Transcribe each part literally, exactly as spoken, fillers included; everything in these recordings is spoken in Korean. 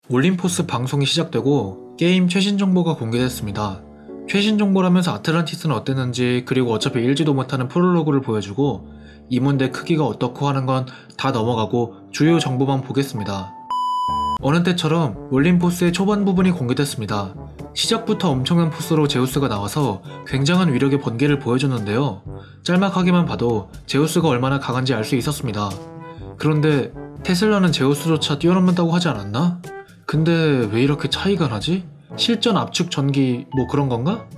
올림포스 방송이 시작되고 게임 최신 정보가 공개됐습니다. 최신 정보라면서 아틀란티스는 어땠는지, 그리고 어차피 읽지도 못하는 프롤로그를 보여주고 이 문대 크기가 어떻고 하는 건 다 넘어가고 주요 정보만 보겠습니다. 어느 때처럼 올림포스의 초반 부분이 공개됐습니다. 시작부터 엄청난 포스로 제우스가 나와서 굉장한 위력의 번개를 보여줬는데요. 짤막하게만 봐도 제우스가 얼마나 강한지 알 수 있었습니다. 그런데 테슬라는 제우스조차 뛰어넘는다고 하지 않았나? 근데 왜 이렇게 차이가 나지? 실전 압축 전기 뭐 그런 건가?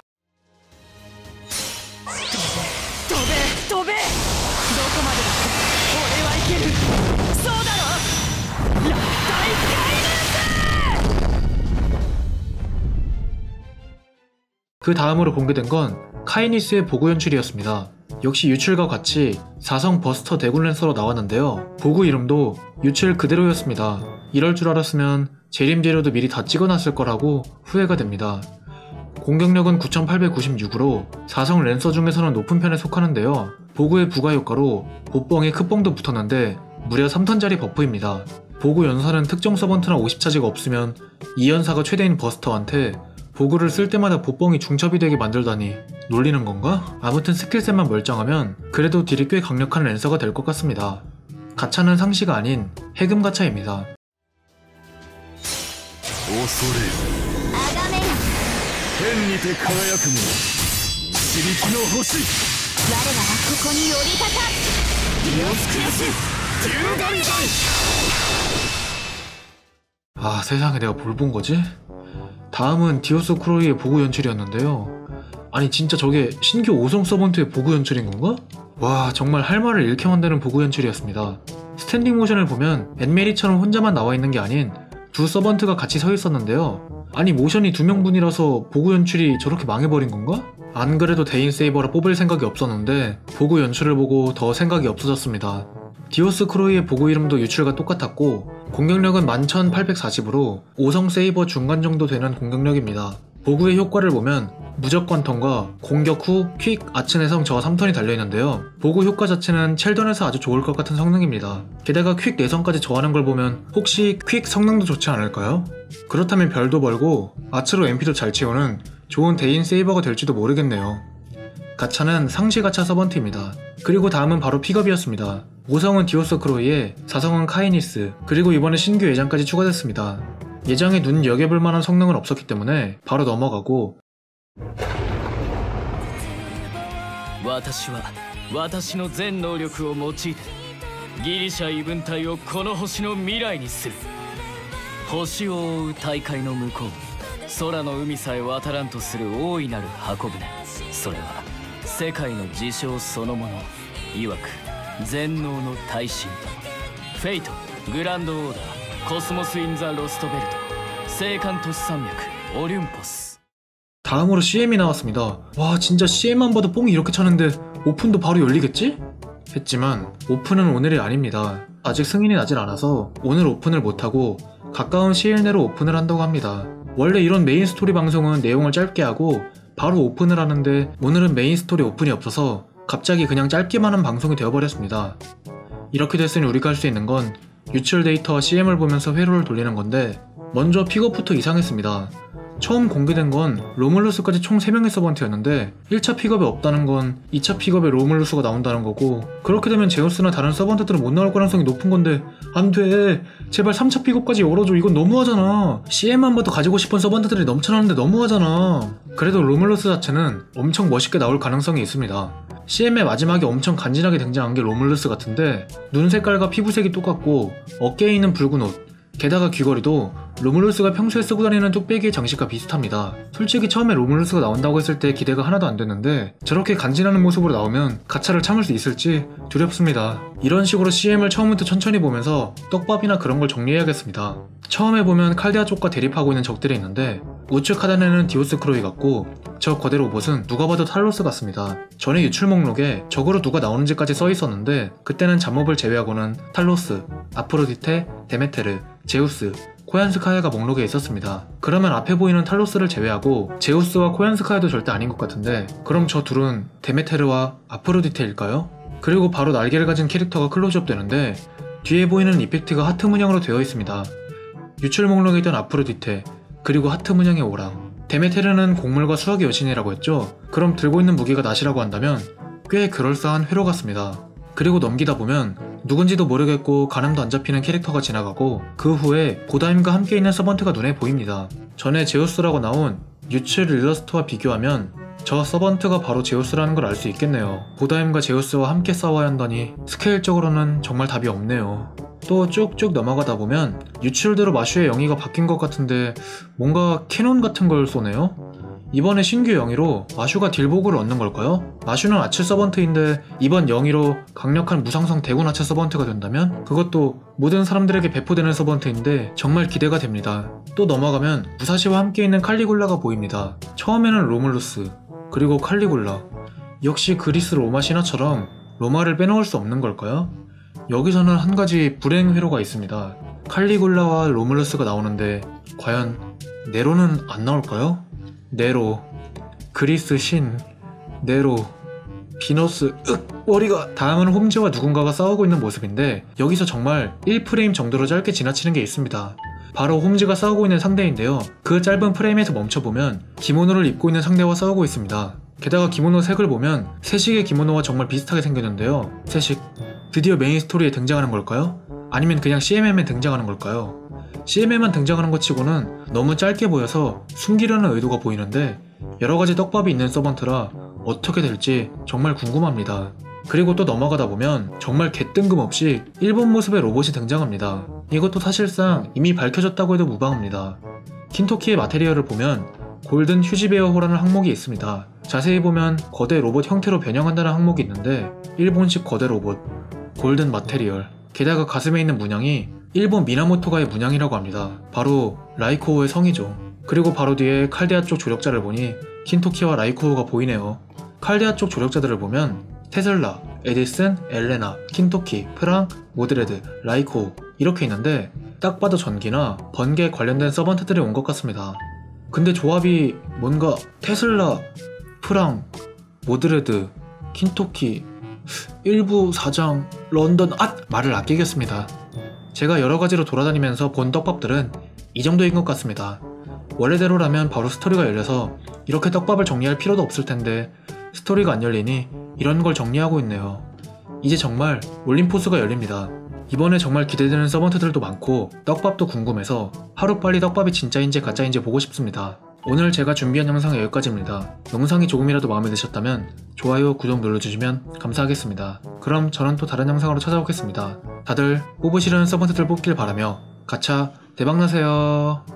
그 다음으로 공개된 건 카이니스의 보고 연출이었습니다. 역시 유출과 같이 사성 버스터 대군 랜서로 나왔는데요. 보고 이름도 유출 그대로였습니다. 이럴 줄 알았으면 재림 재료도 미리 다 찍어놨을 거라고 후회가 됩니다. 공격력은 구천팔백구십육으로 사성 랜서 중에서는 높은 편에 속하는데요. 보고의 부가 효과로 보뻥에 크뻥도 붙었는데 무려 삼 턴짜리 버프입니다. 보고 연사는 특정 서번트나 오십 차지가 없으면 이 연사가 최대인 버스터한테 보그를 쓸 때마다 보뻥이 중첩이 되게 만들다니 놀리는 건가? 아무튼 스킬셋만 멀쩡하면 그래도 딜이 꽤 강력한 랜서가 될 것 같습니다. 가차는 상시가 아닌 해금 가차입니다. 아, 세상에 내가 뭘 본 거지? 다음은 디오스 크로이의 보고 연출이었는데요. 아니 진짜 저게 신규 오성 서번트의 보고 연출인 건가? 와, 정말 할 말을 잃게 만드는 보고 연출이었습니다. 스탠딩 모션을 보면 엔메리처럼 혼자만 나와 있는 게 아닌 두 서번트가 같이 서 있었는데요. 아니 모션이 두 명분이라서 보고 연출이 저렇게 망해버린 건가? 안 그래도 데인 세이버라 뽑을 생각이 없었는데 보고 연출을 보고 더 생각이 없어졌습니다. 디오스 크로이의 보고 이름도 유출과 똑같았고 공격력은 만 천팔백사십으로 오성 세이버 중간 정도 되는 공격력입니다. 보구의 효과를 보면 무조건 턴과 공격 후 퀵 아츠 내성 저 삼 턴이 달려있는데요. 보구 효과 자체는 첼던에서 아주 좋을 것 같은 성능입니다. 게다가 퀵 내성까지 저하는 걸 보면 혹시 퀵 성능도 좋지 않을까요? 그렇다면 별도 벌고 아츠로 엠피도 잘 채우는 좋은 데인 세이버가 될지도 모르겠네요. 가차는 상시 가차 서번트입니다. 그리고 다음은 바로 픽업이었습니다. 오성은 디오스 크로이에, 사성은 카이니스, 그리고 이번에 신규 예장까지 추가됐습니다. 예장에 눈 여겨볼 만한 성능은 없었기 때문에 바로 넘어가고 私は私の全能力を用いてギリシャ異分隊をこの星の未来にする。星を覆う大海の向こう、空の海さえ渡らんとする大いなる箱舟。それは世界の事象そのもの。いわく全能の大神とフェイト、グランドオーダー、コスモス・イン・ザ・ロストベルト、聖艦都市山脈、オリュンポス。 다음으로 씨엠이 나왔습니다. 와, 진짜 씨엠만 봐도 뽕이 이렇게 차는데 오픈도 바로 열리겠지? 했지만 오픈은 오늘이 아닙니다. 아직 승인이 나질 않아서 오늘 오픈을 못하고 가까운 시일 내로 오픈을 한다고 합니다. 원래 이런 메인 스토리 방송은 내용을 짧게 하고 바로 오픈을 하는데 오늘은 메인 스토리 오픈이 없어서 갑자기 그냥 짧게만 한 방송이 되어버렸습니다. 이렇게 됐으니 우리가 할 수 있는 건 유출 데이터와 씨엠을 보면서 회로를 돌리는 건데 먼저 픽업부터 이상했습니다. 처음 공개된 건 로물루스까지 총 세 명의 서번트였는데 일 차 픽업에 없다는 건 이 차 픽업에 로물루스가 나온다는 거고, 그렇게 되면 제우스나 다른 서번트들은 못 나올 가능성이 높은 건데 안돼, 제발 삼 차 픽업까지 열어줘. 이건 너무하잖아. 씨엠만 봐도 가지고 싶은 서번트들이 넘쳐나는데 너무하잖아. 그래도 로물루스 자체는 엄청 멋있게 나올 가능성이 있습니다. 씨엠의 마지막에 엄청 간지나게 등장한 게 로물루스 같은데 눈 색깔과 피부색이 똑같고 어깨에 있는 붉은 옷, 게다가 귀걸이도 로물루스가 평소에 쓰고 다니는 뚝배기의 장식과 비슷합니다. 솔직히 처음에 로물루스가 나온다고 했을 때 기대가 하나도 안 됐는데 저렇게 간지나는 모습으로 나오면 가차를 참을 수 있을지 두렵습니다. 이런 식으로 씨엠을 처음부터 천천히 보면서 떡밥이나 그런 걸 정리해야겠습니다. 처음에 보면 칼데아 쪽과 대립하고 있는 적들이 있는데 우측 하단에는 디오스 크로이 같고 저 거대 로봇은 누가 봐도 탈로스 같습니다. 전에 유출 목록에 적으로 누가 나오는지까지 써 있었는데 그때는 잡몹을 제외하고는 탈로스, 아프로디테, 데메테르, 제우스, 코얀스카야가 목록에 있었습니다. 그러면 앞에 보이는 탈로스를 제외하고 제우스와 코얀스카야도 절대 아닌 것 같은데 그럼 저 둘은 데메테르와 아프로디테일까요? 그리고 바로 날개를 가진 캐릭터가 클로즈업 되는데 뒤에 보이는 이펙트가 하트 문양으로 되어 있습니다. 유출 목록에 있던 아프로디테, 그리고 하트 문양의 오랑. 데메테르는 곡물과 수학의 여신이라고 했죠? 그럼 들고 있는 무기가 낫이라고 한다면 꽤 그럴싸한 회로 같습니다. 그리고 넘기다 보면 누군지도 모르겠고 가늠도 안 잡히는 캐릭터가 지나가고 그 후에 고다임과 함께 있는 서번트가 눈에 보입니다. 전에 제우스라고 나온 유출 일러스트와 비교하면 저 서번트가 바로 제우스라는 걸 알 수 있겠네요. 고다임과 제우스와 함께 싸워야 한다니 스케일적으로는 정말 답이 없네요. 또 쭉쭉 넘어가다 보면 유출대로 마슈의 영의가 바뀐 것 같은데 뭔가 캐논 같은 걸 쏘네요? 이번에 신규 영의로 마슈가 딜보그를 얻는 걸까요? 마슈는 아츠 서번트인데 이번 영의로 강력한 무상성 대군 아츠 서번트가 된다면 그것도 모든 사람들에게 배포되는 서번트인데 정말 기대가 됩니다. 또 넘어가면 무사시와 함께 있는 칼리굴라가 보입니다. 처음에는 로물루스, 그리고 칼리굴라. 역시 그리스 로마 신화처럼 로마를 빼놓을 수 없는 걸까요? 여기서는 한 가지 불행 회로가 있습니다. 칼리굴라와 로물루스가 나오는데 과연 네로는 안 나올까요? 네로, 그리스 신, 네로, 비너스, 윽! 머리가! 다음은 홈즈와 누군가가 싸우고 있는 모습인데 여기서 정말 일 프레임 정도로 짧게 지나치는 게 있습니다. 바로 홈즈가 싸우고 있는 상대인데요. 그 짧은 프레임에서 멈춰보면 기모노를 입고 있는 상대와 싸우고 있습니다. 게다가 기모노 색을 보면 세식의 기모노와 정말 비슷하게 생겼는데요. 세식, 드디어 메인 스토리에 등장하는 걸까요? 아니면 그냥 씨엠엠에 등장하는 걸까요? 씨엠에만 등장하는 것 치고는 너무 짧게 보여서 숨기려는 의도가 보이는데 여러가지 떡밥이 있는 서번트라 어떻게 될지 정말 궁금합니다. 그리고 또 넘어가다 보면 정말 개뜬금없이 일본 모습의 로봇이 등장합니다. 이것도 사실상 이미 밝혀졌다고 해도 무방합니다. 킨토키의 마테리얼을 보면 골든 휴지베어호라는 항목이 있습니다. 자세히 보면 거대 로봇 형태로 변형한다는 항목이 있는데 일본식 거대 로봇, 골든 마테리얼, 게다가 가슴에 있는 문양이 일본 미나모토가의 문양이라고 합니다. 바로 라이코우의 성이죠. 그리고 바로 뒤에 칼데아 쪽 조력자를 보니 킨토키와 라이코우가 보이네요. 칼데아 쪽 조력자들을 보면 테슬라, 에디슨, 엘레나, 킨토키, 프랑, 모드레드, 라이코우 이렇게 있는데 딱 봐도 전기나 번개에 관련된 서번트들이 온 것 같습니다. 근데 조합이 뭔가 테슬라, 프랑, 모드레드, 킨토키, 일부 사장, 런던, 앗! 말을 아끼겠습니다. 제가 여러가지로 돌아다니면서 본 떡밥들은 이 정도인 것 같습니다. 원래대로라면 바로 스토리가 열려서 이렇게 떡밥을 정리할 필요도 없을 텐데 스토리가 안 열리니 이런 걸 정리하고 있네요. 이제 정말 올림포스가 열립니다. 이번에 정말 기대되는 서번트들도 많고 떡밥도 궁금해서 하루빨리 떡밥이 진짜인지 가짜인지 보고 싶습니다. 오늘 제가 준비한 영상은 여기까지입니다. 영상이 조금이라도 마음에 드셨다면 좋아요, 구독 눌러주시면 감사하겠습니다. 그럼 저는 또 다른 영상으로 찾아오겠습니다. 다들 뽑으시려는 서번트들 뽑길 바라며 가차 대박나세요.